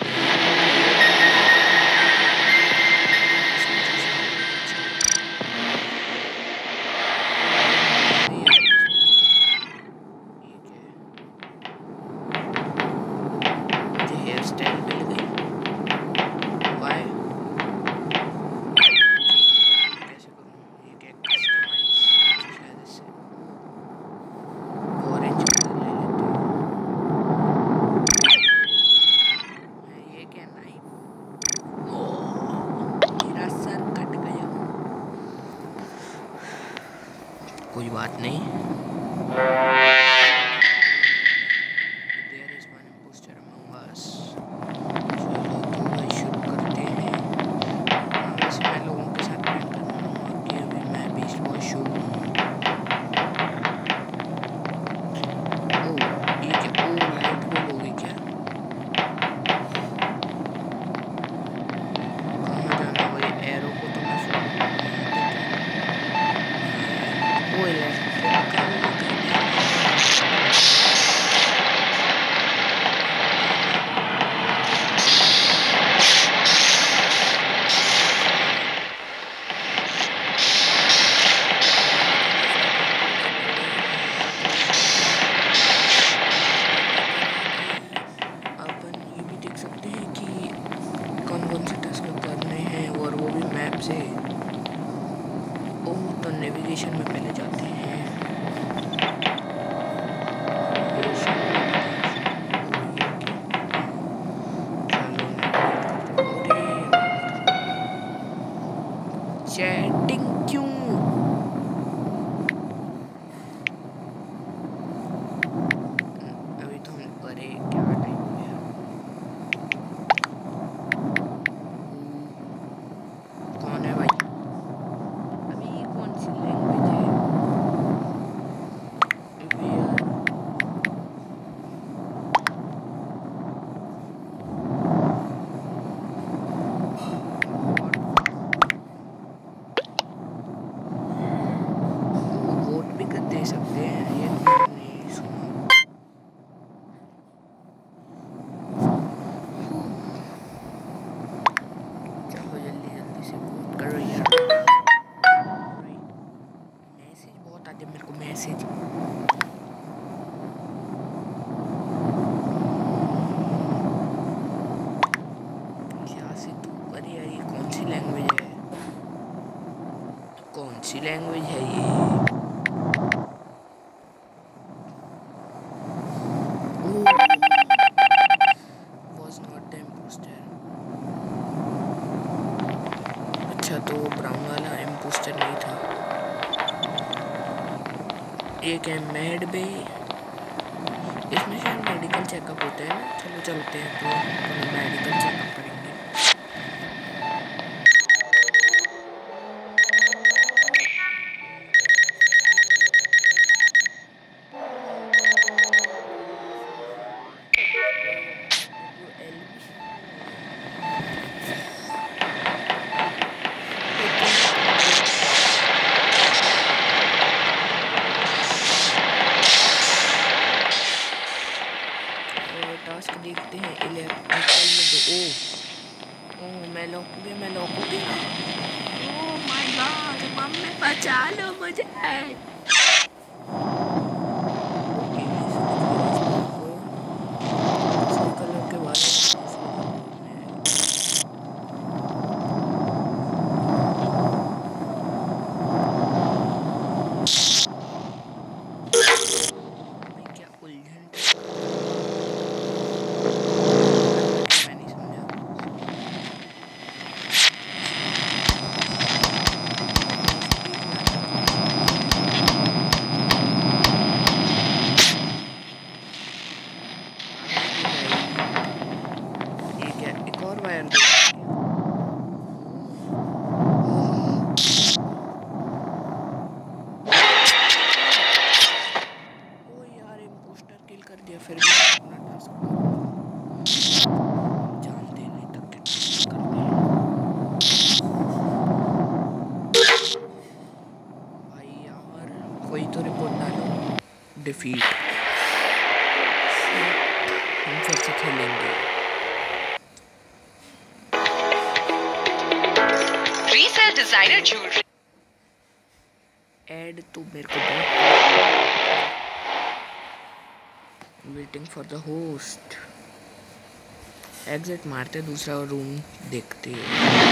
कोई बात नहीं। नेविगेशन में पहले जाते हैं। चैटिंग क्यों? अभी तो हम करे क्या टाइम है? कौन है भाई? अभी कौन सी लैंग्वेज है? वोट भी कर दे सकते हैं, ये नहीं सुना। चलो जल्दी जल्दी से वोट करो यार। मैसेज बहुत आते मेरे को, मैसेज। क्या से तू कर यार, ये कौन सी लैंग्वेज है? कौन सी लैंग्वेज है ये? Was not the imposter। अच्छा तो ब्राउन वाला इम्पोस्टर नहीं था। एक है मैड बे, इसमें शायद मेडिकल चेकअप होता है ना। चलो चलते हैं तो मेडिकल चेकअप करेंगे। टास्क देखते हैं। इलेक्ट्रिकल में दो। ओ मैं लॉक हो गया, मैं लॉक हो गया। ओह माय गॉड, मम्मी बचा लो मुझे। कलर के बारे में क्या उलझन कर दिया। फिर भी अपना टास्क जानते नहीं तक के करते हैं भाई यार। कोई तो रिपोर्ट डालो। डिफीट। हम फिर से खेलेंगे। Designer jewellery. ऐड तो मेरे को waiting for the host. Exit मारते दूसरा रूम देखते हैं।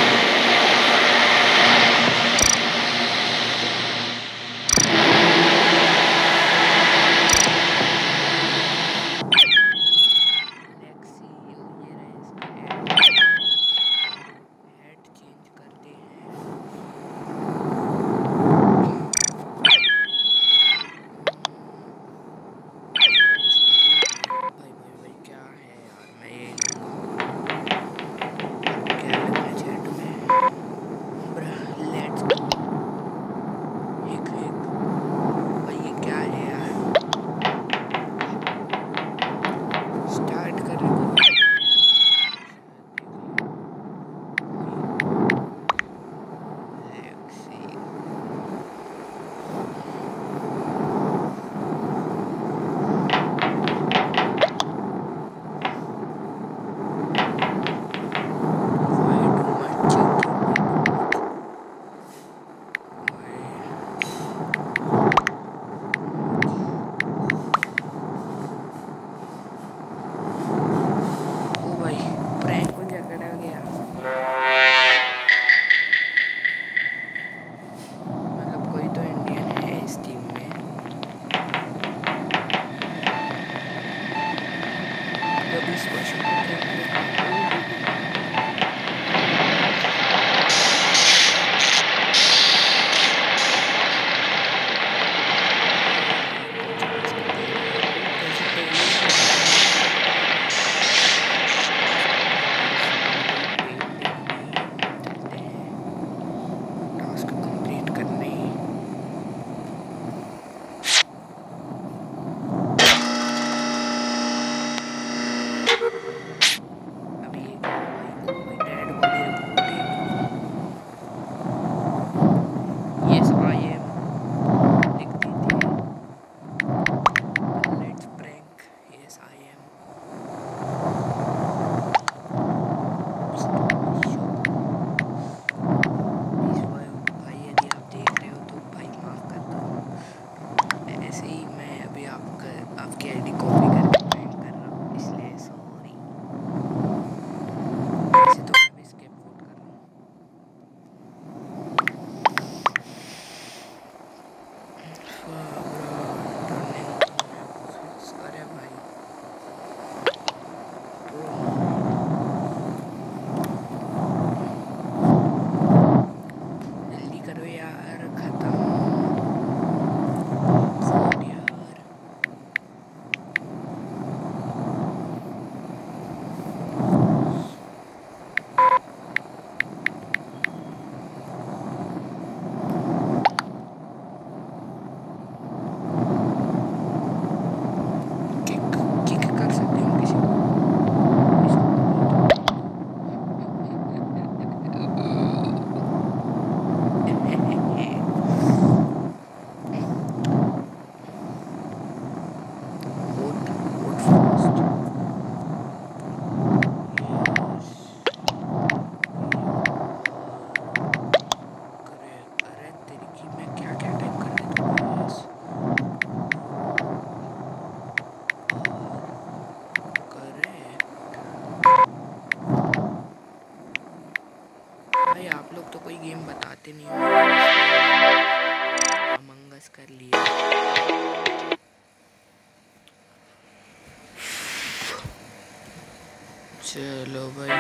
चलो भाई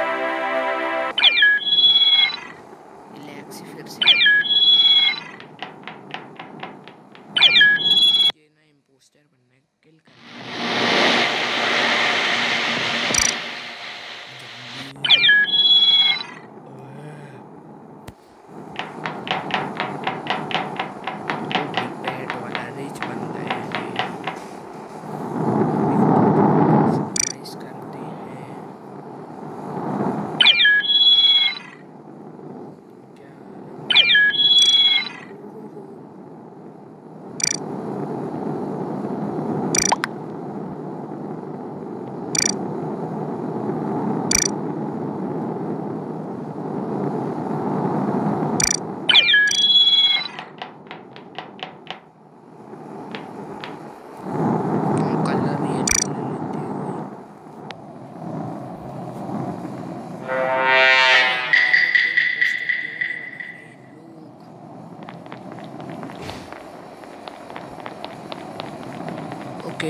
रिलैक्स फिर से ये ना इम्पोस्टर बनना है, किल करना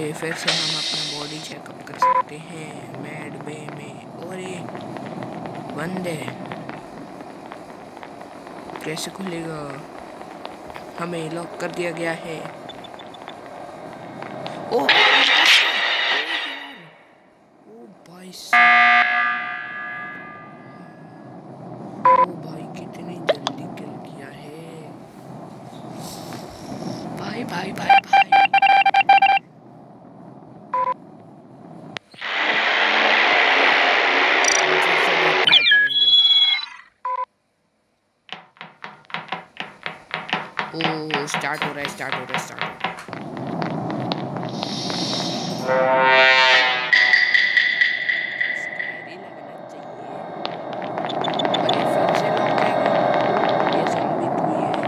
फिर से हम अपना बॉडी चेकअप कर सकते हैं मेड बे में। और ये बंद है, कैसे खुलेगा? हमें लॉक कर दिया गया है। ओ भाई साहब, ओ भाई कितनी जल्दी किल किया है भाई भाई भाई भाई। ओ स्टार्ट हो रहा है, स्टार्ट हो रहा है, स्टार्ट हो रहा है। स्कैरी लगना चाहिए। अरे फिर से लॉक है, ये ज़ॉम्बी तो ही है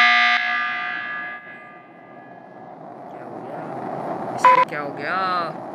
क्या हो गया?